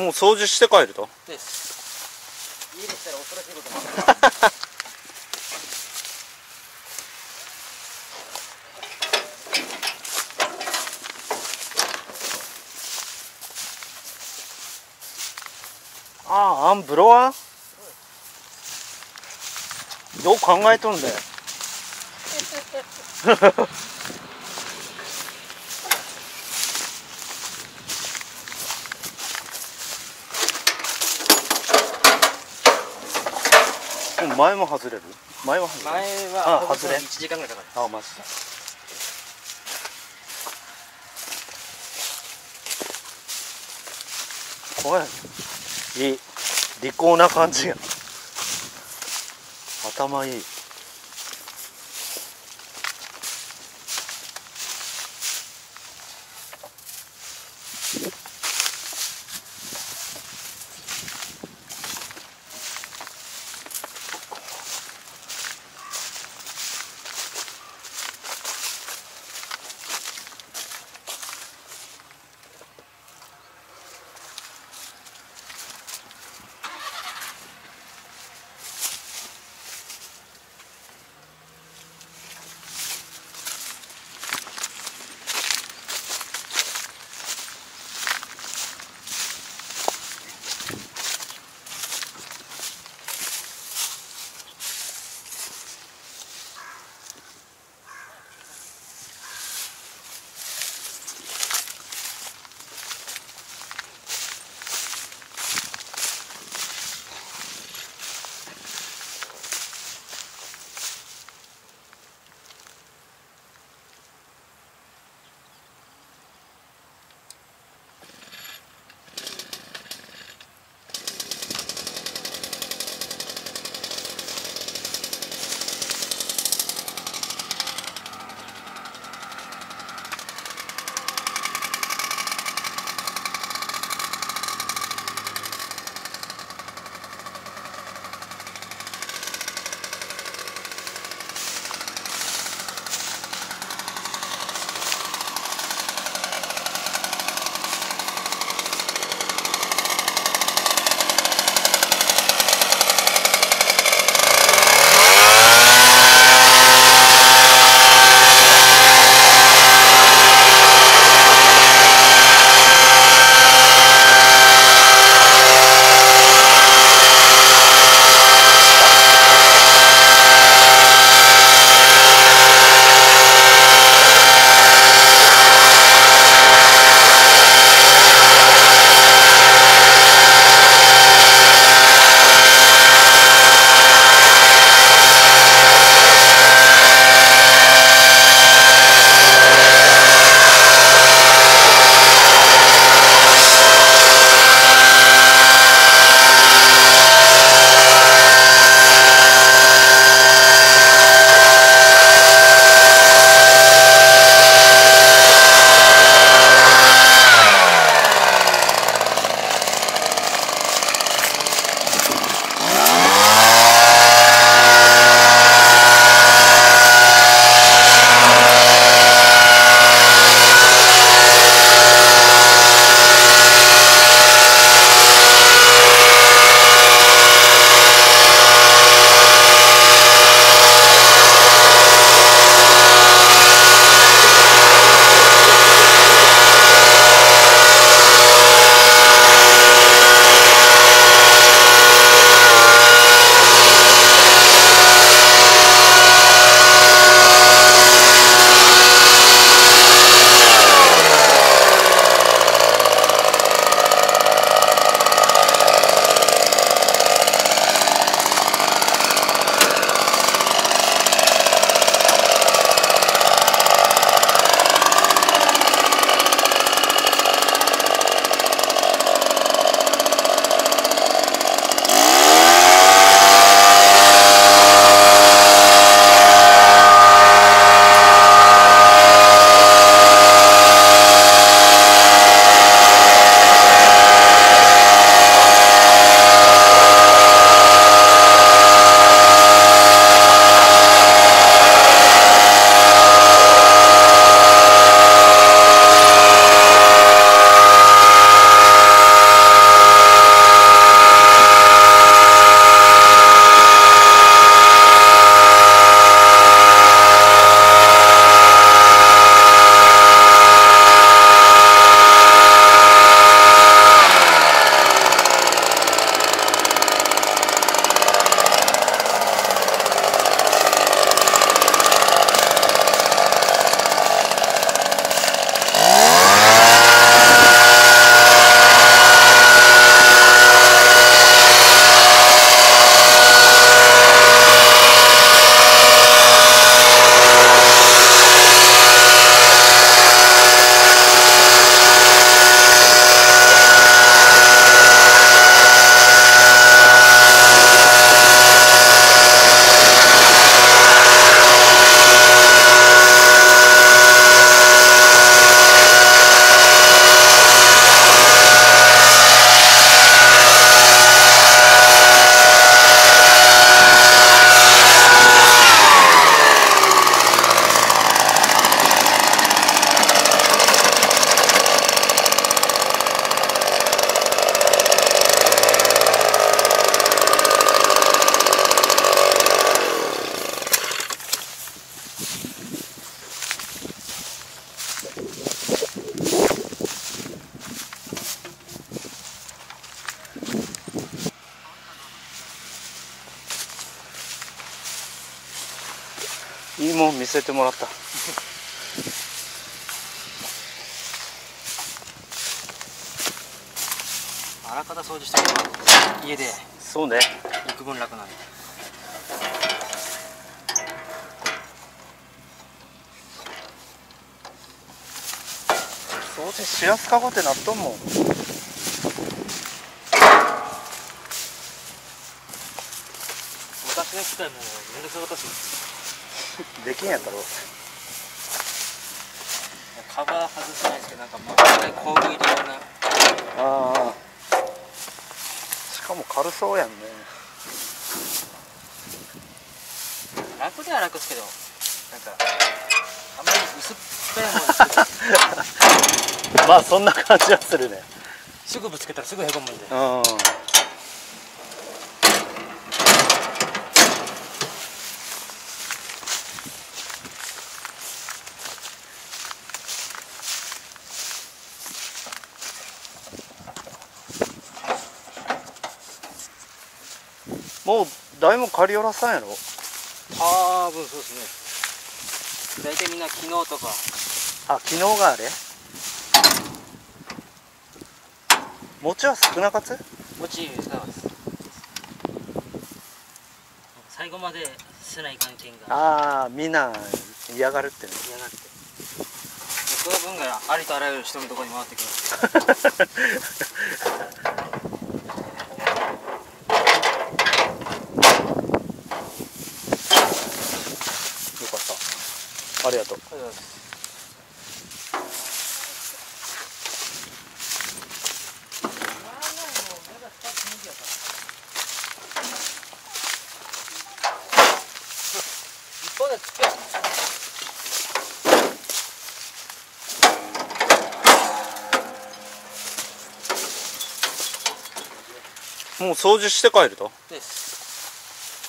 もう掃除して帰ると。 です。家でしたら恐ろしいこともある。 ああ、アンブロワーよく考えとんだよ。前も外れる？前は外れる？ 前は外れ 1時間ぐらいかかる。 あ、マジで。怖い。いい。利口な感じが。頭いい。 見せてもらった。 あらかた掃除しておけば家でそうね。 幾分楽なんで。 掃除しやすかごってなっとんもん。 昔の機械もめんどくさかったし、 できんやったろ。 カバー外せないですけど、なんかもう一回工具入れような。 ああ。しかも軽そうやんね。 楽では楽ですけど、なんかあんまり薄っぺらいもの作ってまあそんな感じはするね。 すぐぶつけたらすぐへこむんで。 うん。もう誰も借りよらさんやろ。 多分そうですね。大体みんな昨日とか。 あ、昨日があれ餅は少なかつ。 もち少なかったです。最後までせない関係がああ、みんな嫌がるってね。 嫌がって、その分がありとあらゆる人のところに回ってきます。 よかった。ありがとう。 ありがとうございます。一方でつけ。 もう掃除して帰ると。 です。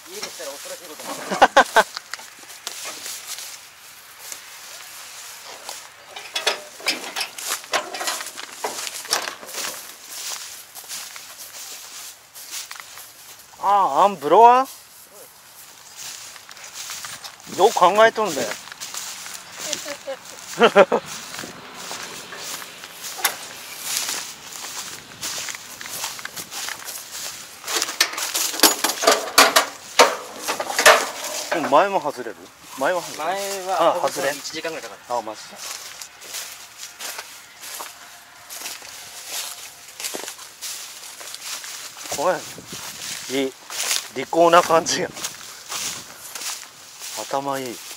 家でしたら恐ろしいこともある。 ああ、アンブロワー。どう考えとんだよ。前も外れる。前は外れる。 前は外れん。 1時間ぐらいかかる。 あ、マジで。怖い。いい。利口な感じや。頭いい。